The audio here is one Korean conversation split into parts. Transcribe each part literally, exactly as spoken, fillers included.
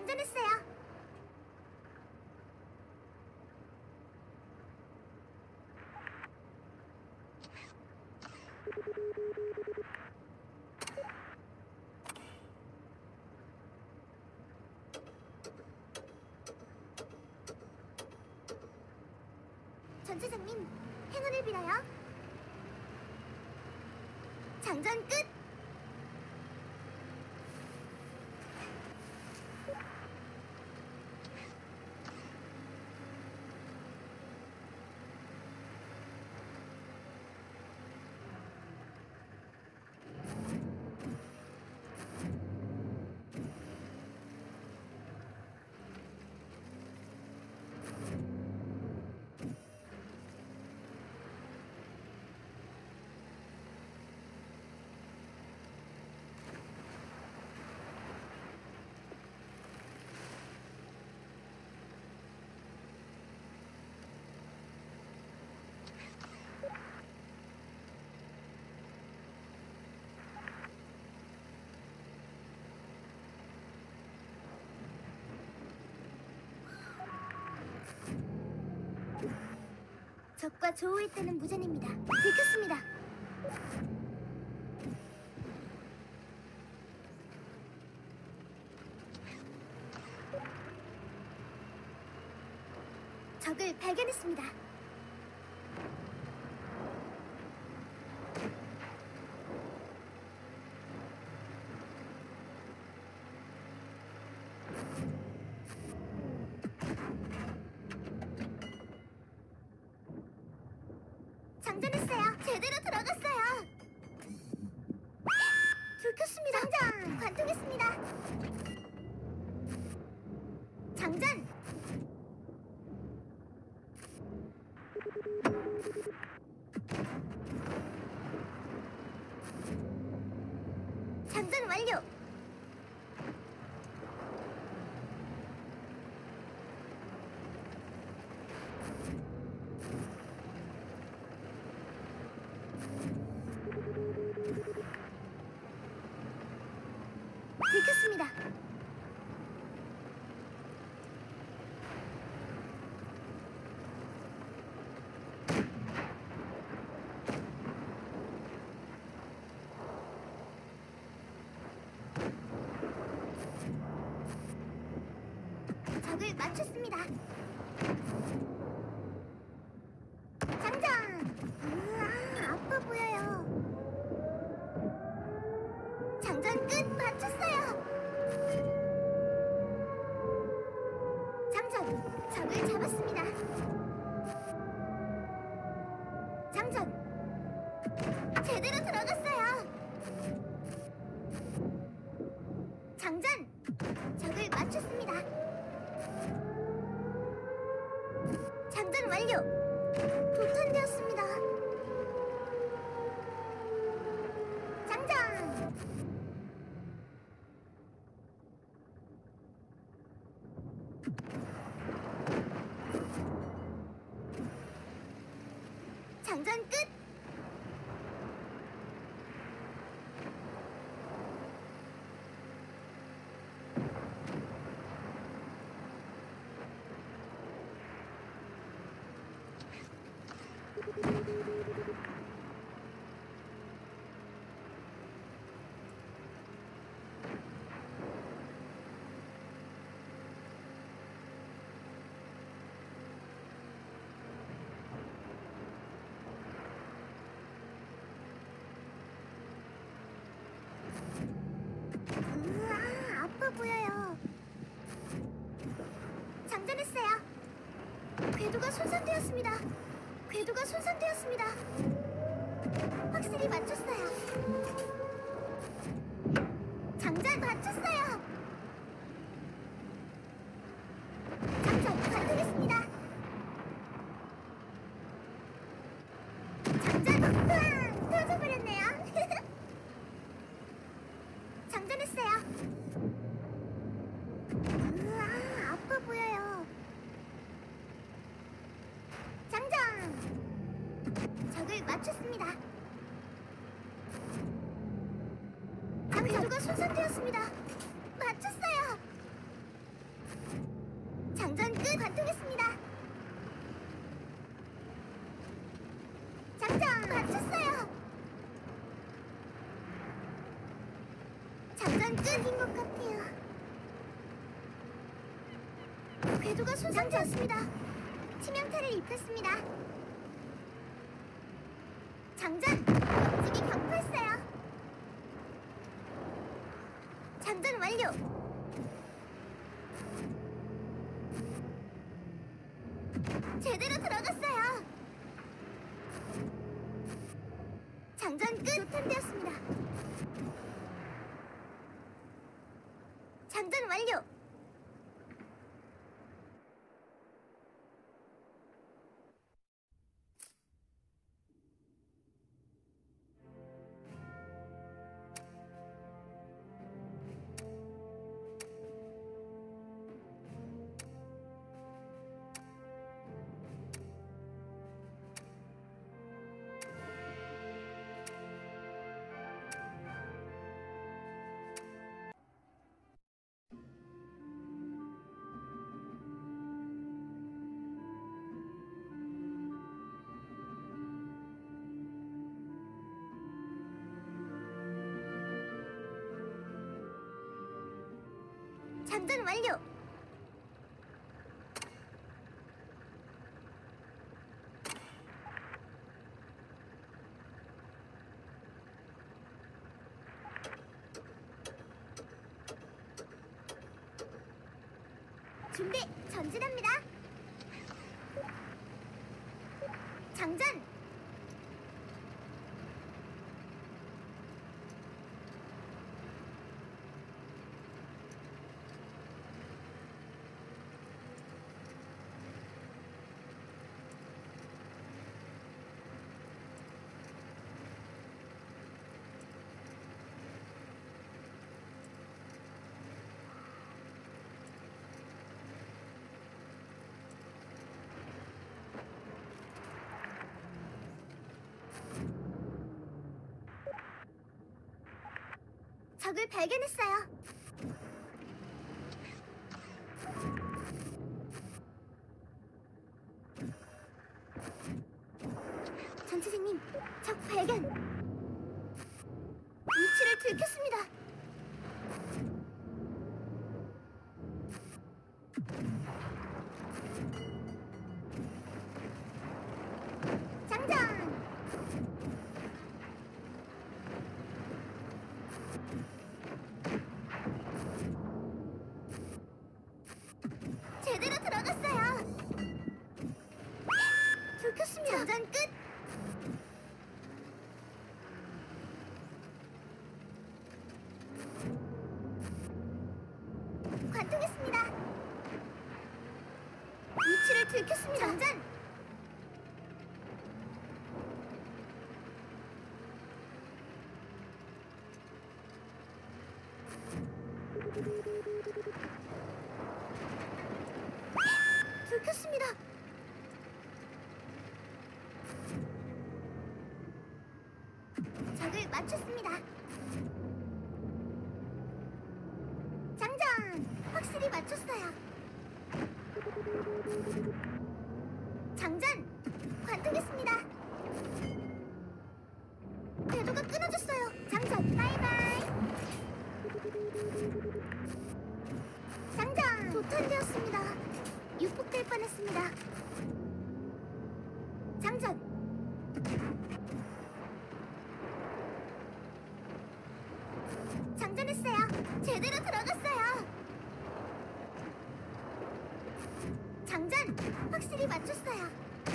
장전했어요. 전체장님, 행운을 빌어요. 장전 끝! 적과 조우일 때는 무전입니다. 들켰습니다. 적을 발견했습니다. 장전했어요. 제대로 들어갔어요. 들켰습니다. 장전! 관통했습니다. 장전! 장전 완료! 들켰습니다. 적을 맞췄습니다. 장전! 으아, 아파 보여요. 장전 끝! 맞췄어요! 장전! 적을 잡았습니다. 장전! 제대로 들어갔어요! 장전! 적을 맞췄습니다. 장전 완료! 도탄되었습니다. 장전! 장전 끝! 으아, 아파 보여요. 장전했어요. 궤도가 손상되었습니다. 궤도가 손상되었습니다. 확실히 맞췄어요. 장전 맞췄어요. 장전 완료했습니다. 장전! 으아! 터져버렸네요. 장전했어요. 으아, 아파 보여요. 장전! 적을 맞췄습니다. 궤도가 손상되었습니다. 맞췄어요. 장전 끝인 것 같아요. 궤도가 손상되었습니다. 치명타를 입혔습니다. 장전! 검증이 격파했어요. 장전 완료! 제대로 들어갔어요. 장전 끝! 조탄되었습니다. 장전 완료! 장전 완료! 준비! 전진합니다! 장전! 적을 발견했어요. 전체생님, 적 발견. 위치를 들켰습니다. 장전! 제대로 들어갔어요. 들켰습니다. 장전 끝. 관통했습니다. 위치를 들켰습니다. 장전. 들켰습니다. 적을 맞췄습니다. 장전! 확실히 맞췄어요. 장전! 관통했습니다. 궤도가 끊어졌어요. 장전! 바이바이! 장전! 도탄되었습니다. 유폭될 뻔했습니다. 장전! 장전했어요. 제대로 들어갔어요. 장전! 확실히 맞췄어요.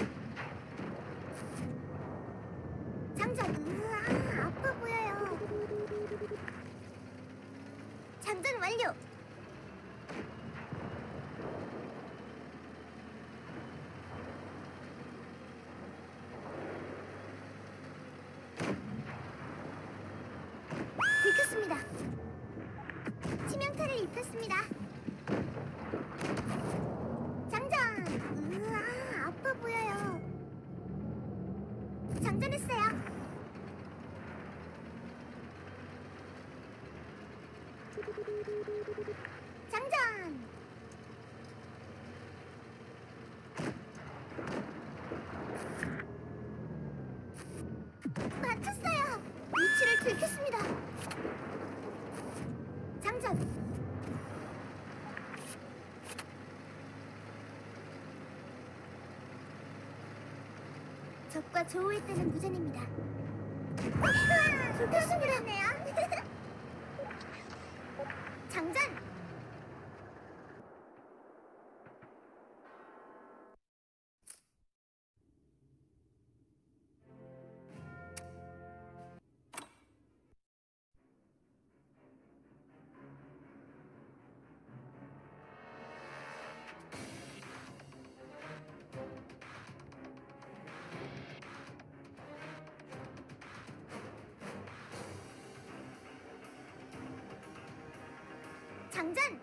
장전! 으아, 아파 보여요. 장전 완료! 들켰습니다. 치명타를 입혔습니다. 장전! 으아, 아파 보여요. 장전했어요. 장전! 맞췄어요. 위치를 들켰습니다. 좋을 때는 무전입니다. 우와! 좋습니다. 장전! 장전!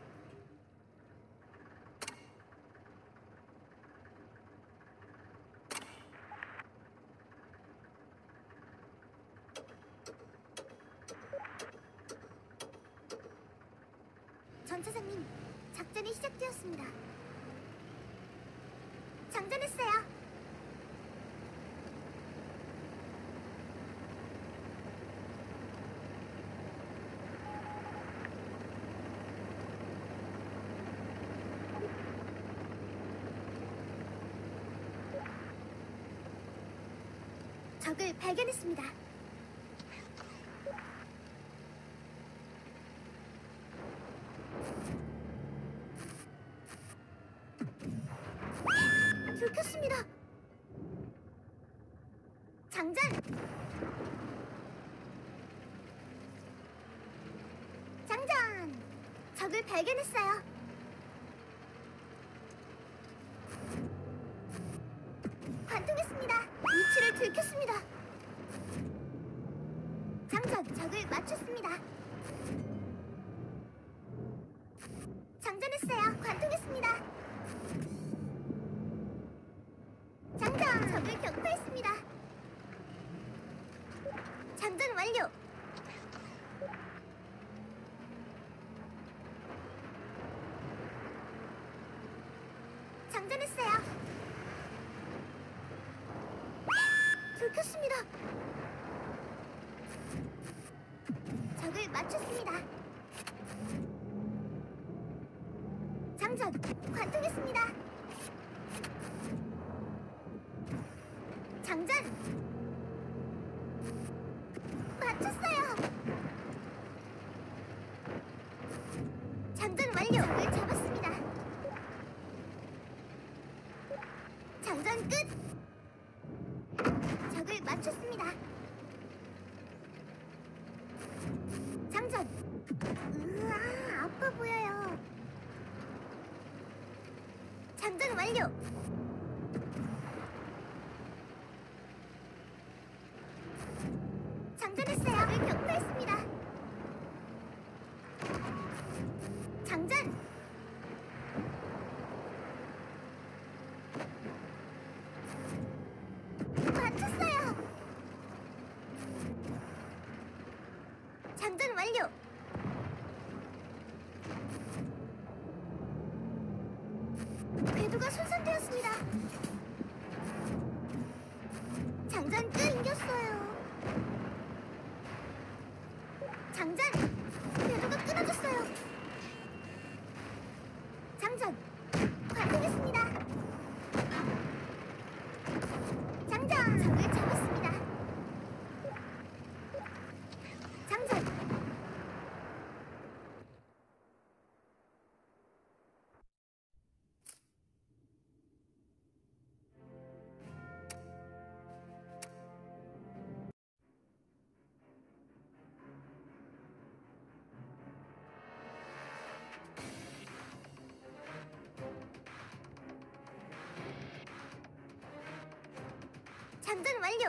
전차장님, 작전이 시작되었습니다. 장전했어요. 적을 발견했습니다. 들켰습니다. 장전! 장전! 적을 발견했어요. 관통했습니다. 위치를 들켰습니다. 장전! 적을 맞췄습니다. 장전했어요. 관통했습니다. 장전! 적을 격파했습니다. 장전 완료! 장전했어요. 들켰습니다. 적을 맞췄습니다. 장전! 관통했습니다. 장전! 맞췄어요! 장전 완료! 적을 잡았습니다. 장전 끝! 적을 맞췄습니다. 장전! 으아, 아파 보여요. 장전 완료! 장전했어요. 적을 격파했습니다. 장전! 맞췄어요. 장전 완료. 궤도가 손상되었습니다. 장전 끝. 이겼어요. 장전! 궤도가 끊어졌어요. 장전! 관통했습니다. 장전! 적을 잡았습니다. 장전! 장전 완료!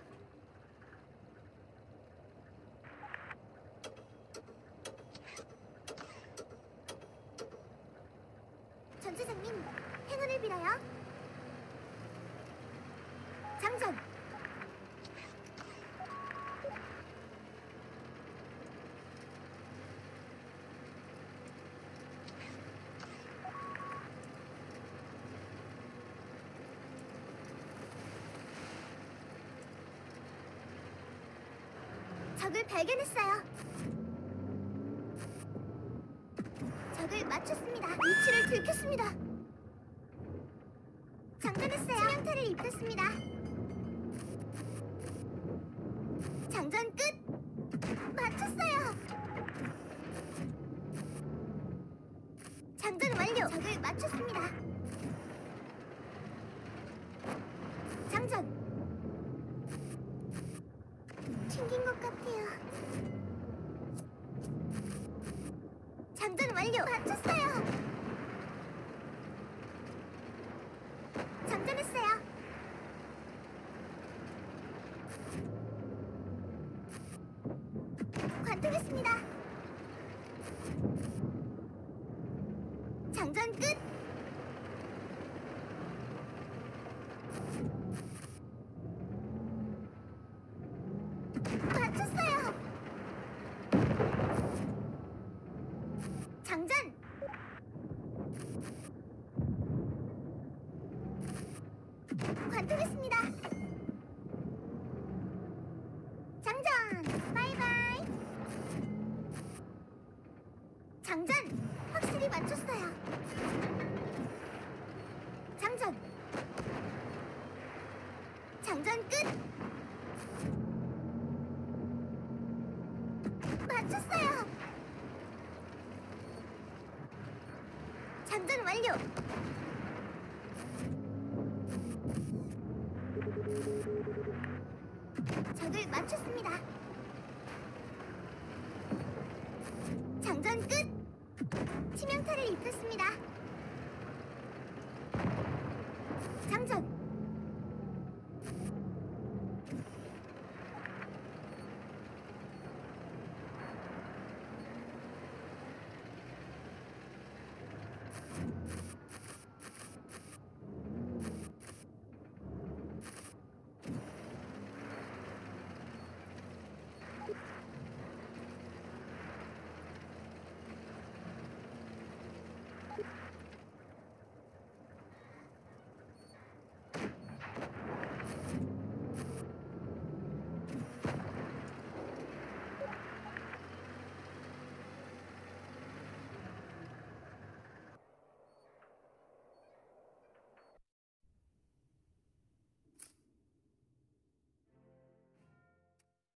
전차장님, 행운을 빌어요. 장전! 적을 발견했어요. 적을 맞췄습니다. 위치를 들켰습니다. 장전했어요. 치명타를 입혔습니다. 장전 완료. 적을 맞췄습니다. 장전. 튕긴 것 같아요. 장전 완료. 맞췄어요. 장전했어요. 관통했습니다. 장전 끝. 맞췄어요. 장전. 관통했습니다. 장전. 바이바이. 장전. 확실히 맞췄어요. 장전. 장전 끝. 맞췄어요. 장전 완료. 적을 맞췄습니다. 장전 끝. 치명타를 입혔습니다. 장전.